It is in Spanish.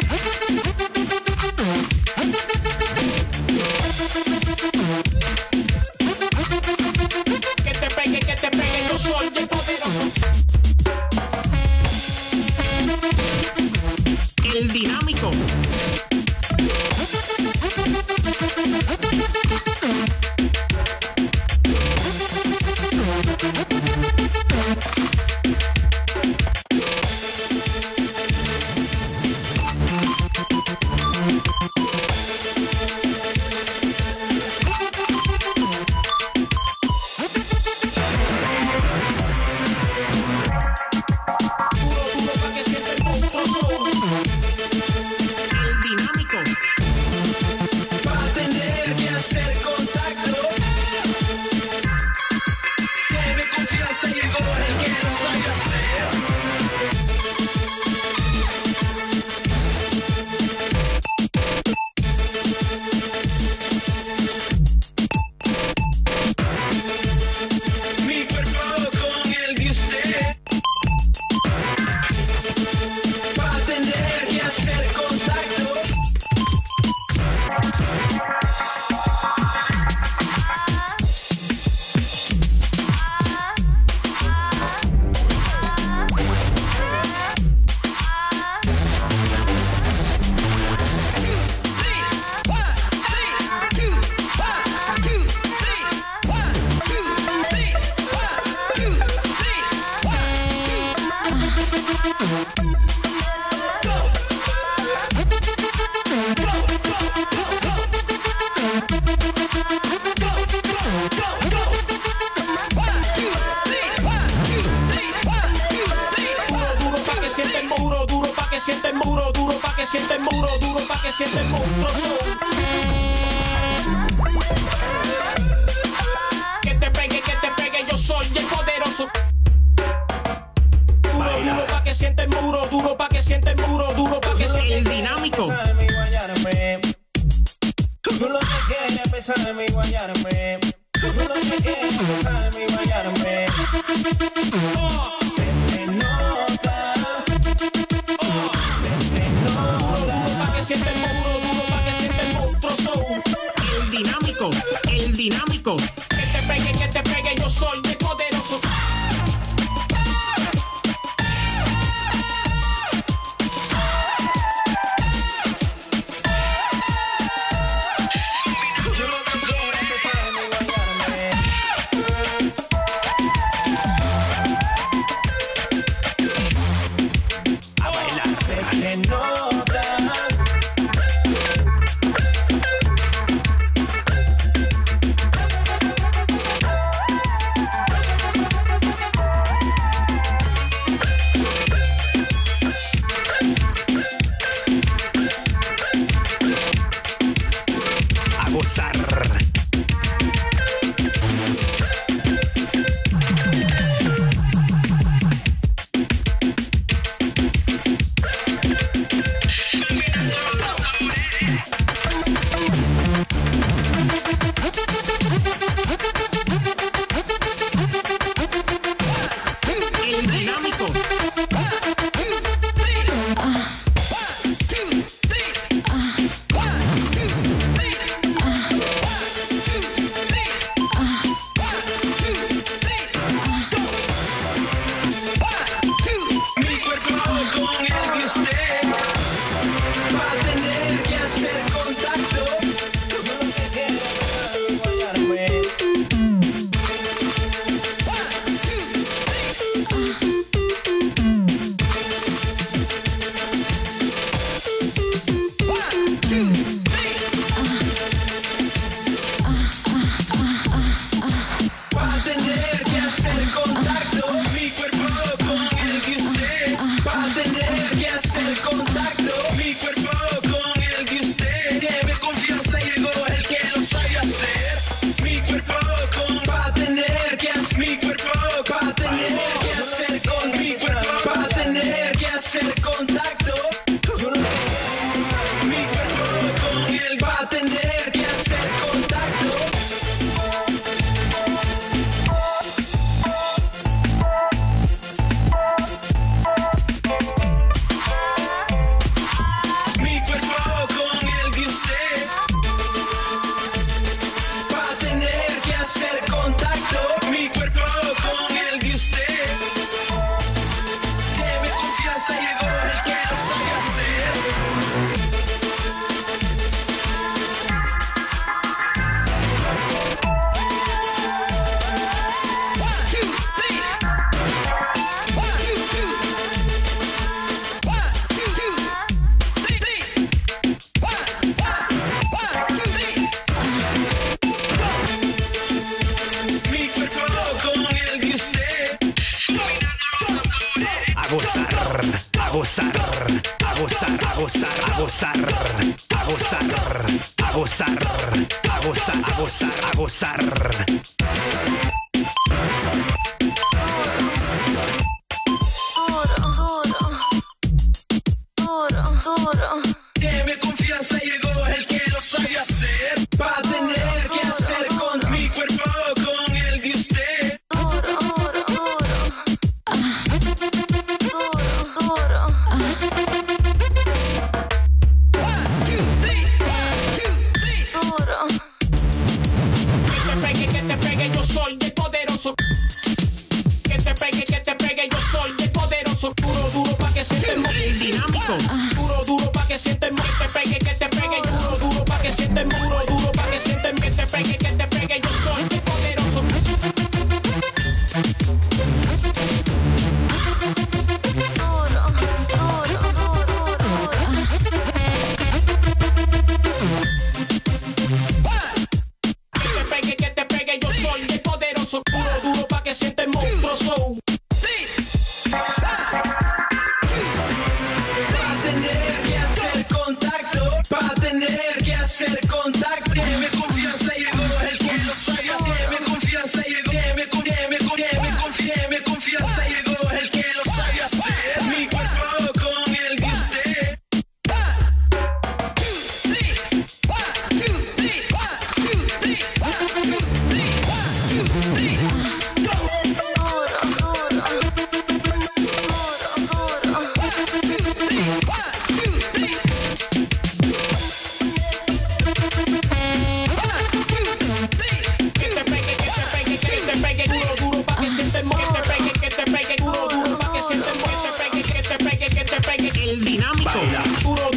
Que te pegue, yo soy el poderoso. El dinámico. Siente el muro, duro pa' que siente el muro, duro pa' que siente el monstruo. Que te pegue, yo soy el poderoso. Duro, duro pa' que siente el muro, duro pa' que siente el muro, duro pa' que siente el dinámico. Tú lo que quieres besarme y guayarme. Tú lo que quieres besarme y guayarme. Se te nota. Siente el muro, duro pa' que siente el monstruo. El dinámico, el dinámico. Que te pegue, yo soy el poderoso. A bailar se te nota. gozar, a gozar, a gozar, a gozar, a gozar, a gozar, a gozar. Deme confianza, llegó el que lo sabe hacer. Va a tener que hacer con mi cuerpo, con el de usted. Que te pegue, yo soy el poderoso. Que te pegue, yo soy el poderoso. Duro, duro pa' que siente el dinámico. Duro, duro pa' que siente el que te pegue, duro, duro pa' que siente el duro, duro pa' que siente el que te pegue, yo soy el poderoso. Que te pegue, yo soy el poderoso. Duro, duro pa' que siente el monstruoso. Va a tener que hacer contacto. Deme confianza, llegó el que lo sabe hacer. Deme confianza, llegó. Deme confianza, llegó el que lo sabe hacer. Mi cuerpo con el de usted. El dinámico. Duro,